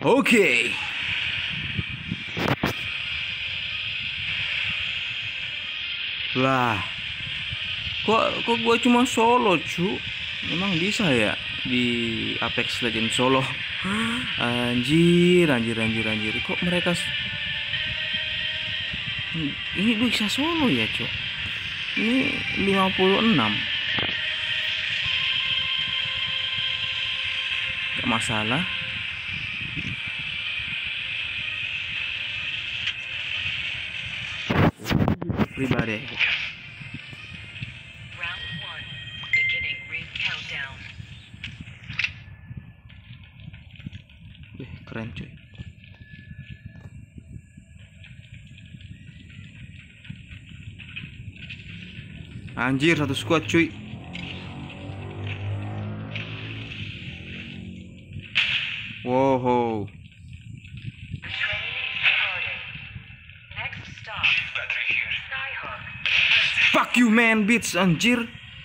Oke. Lah, kok gua cuma solo, cu? Emang bisa ya di Apex Legends solo? Anjir. Kok mereka ini bisa solo ya, cu? Ini 56. Gak masalah. Pribadi. Keren cuy. Anjir, satu squad cuy. Wow. Fuck you man, bitch, anjir.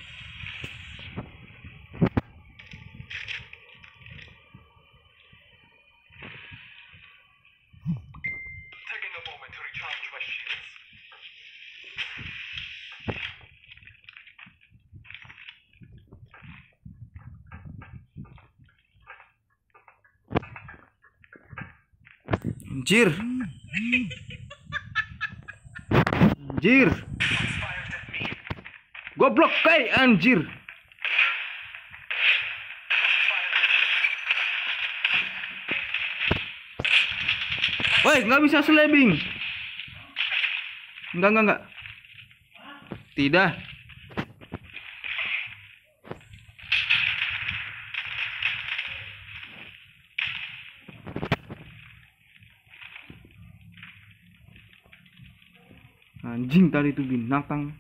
Anjir. Goblok kayak anjir. Woi, nggak bisa slabing. Enggak. Tidak. Anjing, tadi itu binatang.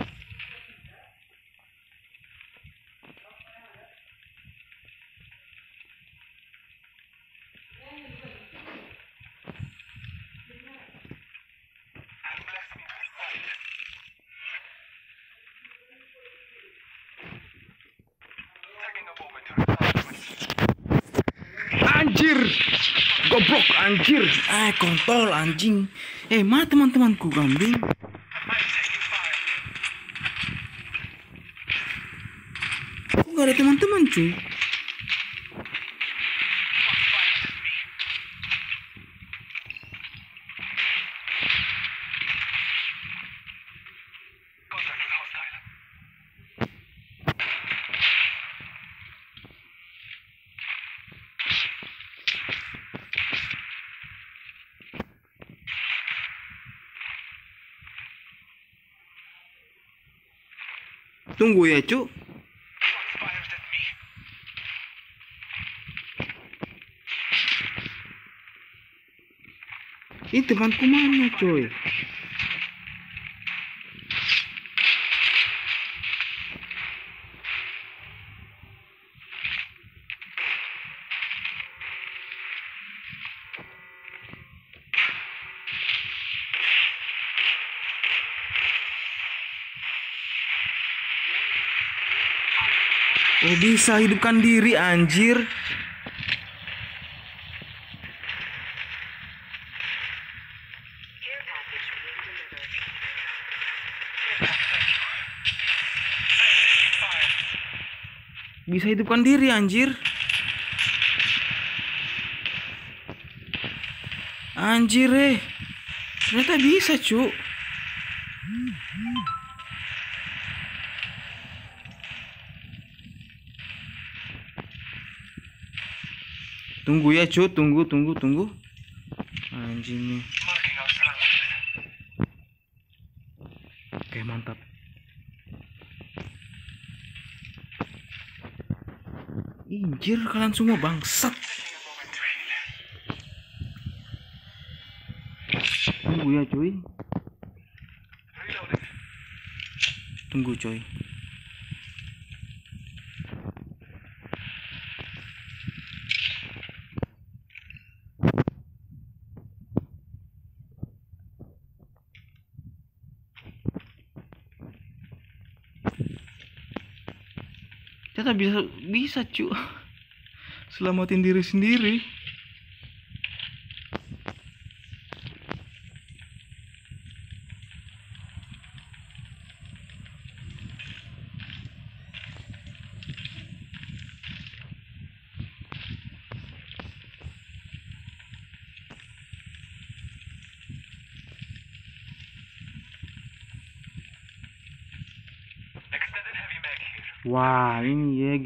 Anjir. Goblok anjir. Kontol anjing. Mana teman-temanku kambing? Kok gak ada teman-teman cuy? Tunggu ya, cu. Ini temanku mana, coy? Oh, bisa hidupkan diri anjir. Bisa hidupkan diri anjir. Anjir, ternyata bisa, cu. Tunggu ya, cu. Tunggu. Anjing nih. Oke, mantap. Anjir, kalian semua bangsat. Tunggu ya, cuy. Tunggu, coy. Ternyata bisa cu. Selamatin diri sendiri. Wah, ini YG.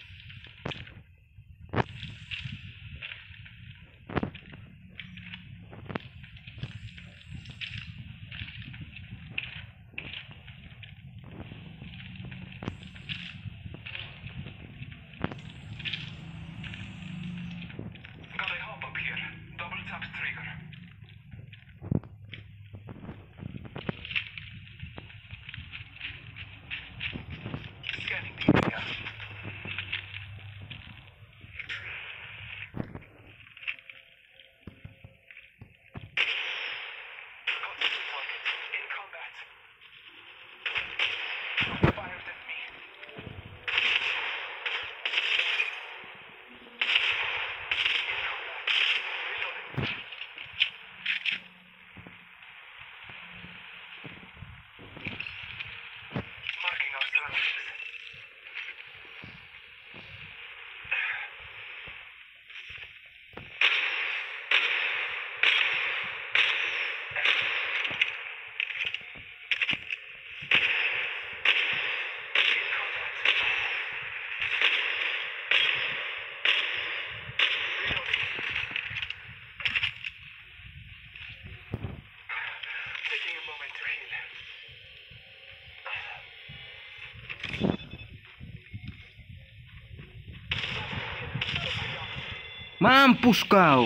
Mampus kau.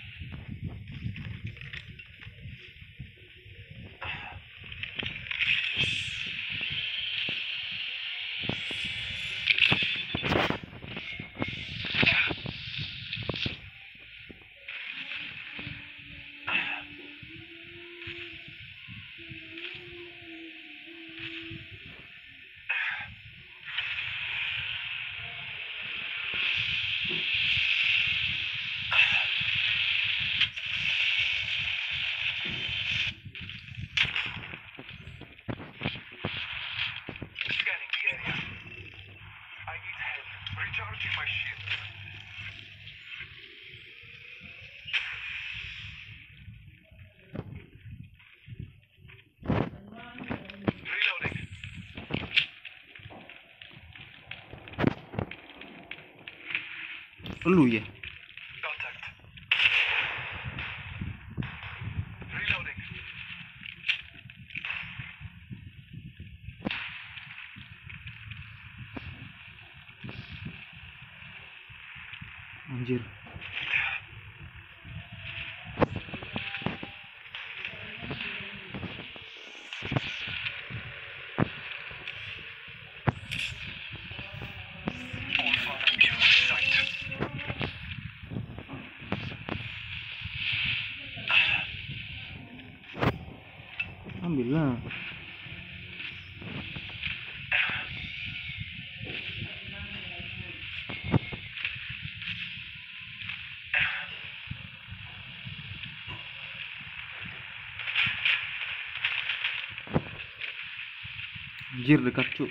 Lu ya. Anjir. Ambillah. Anjir, dekat cu.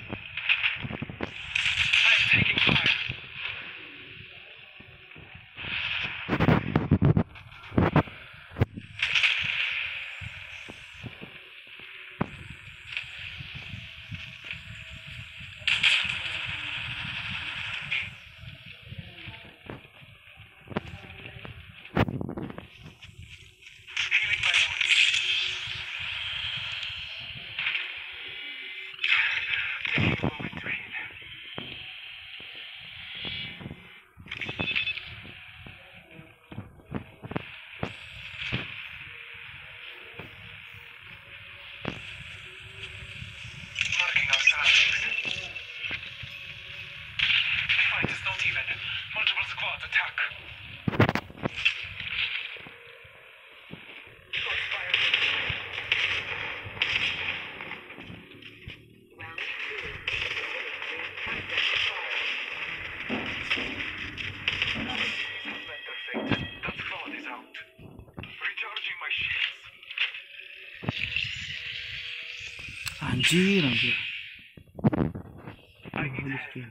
Anjir, anjir. Habis dia.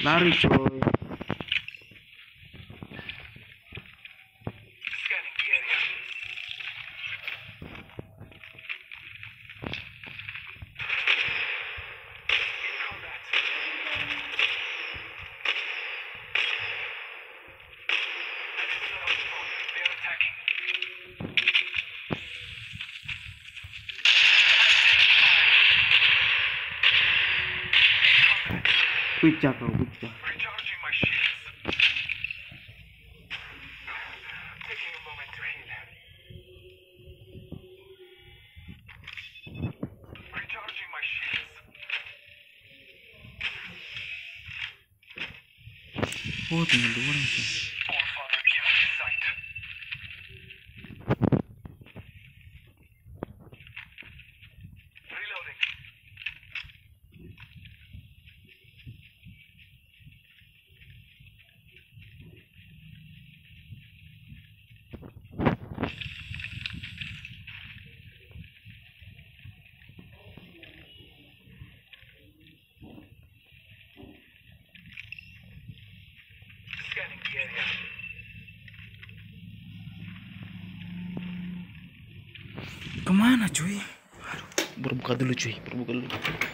Lari coy. Pecah kau, pecah. Recharging my shields. Taking a moment to heal. Recharging my shields. Oh, tinggal 2 orang sih. All Father beyond sight. Reloading. Scanning the area. Kemana cuy? Aduh, berbuka dulu cuy, berbuka dulu.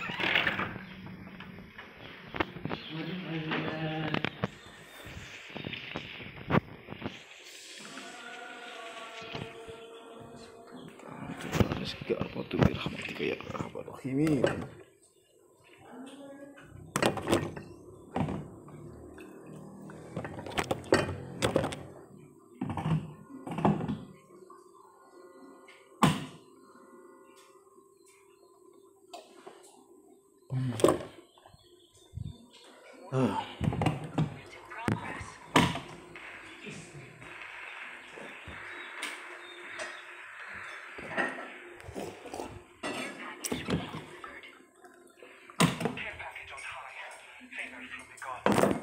Care package on high. Favor from the gods.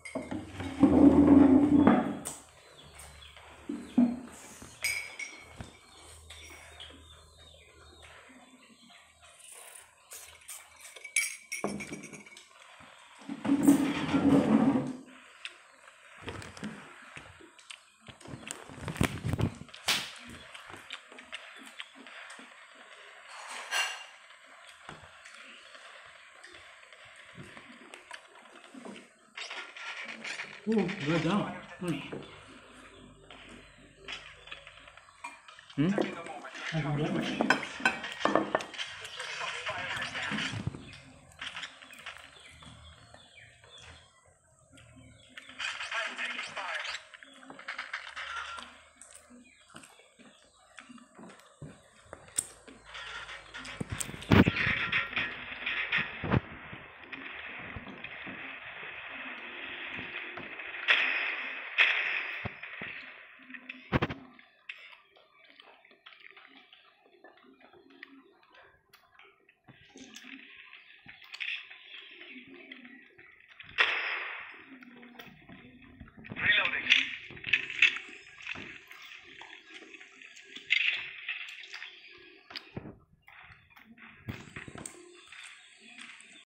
Beladang. Taking a moment to recharge my shields.